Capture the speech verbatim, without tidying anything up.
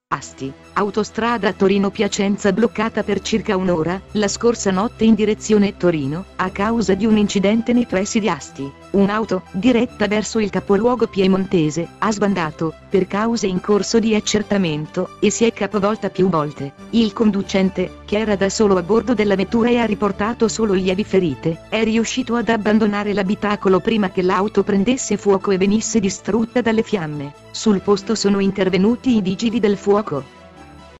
Asti, autostrada Torino-Piacenza bloccata per circa un'ora, la scorsa notte in direzione Torino, a causa di un incidente nei pressi di Asti. Un'auto, diretta verso il capoluogo piemontese, ha sbandato, per cause in corso di accertamento, e si è capovolta più volte. Il conducente, che era da solo a bordo della vettura e ha riportato solo lievi ferite, è riuscito ad abbandonare l'abitacolo prima che l'auto prendesse fuoco e venisse distrutta dalle fiamme. Sul posto sono intervenuti i vigili del fuoco.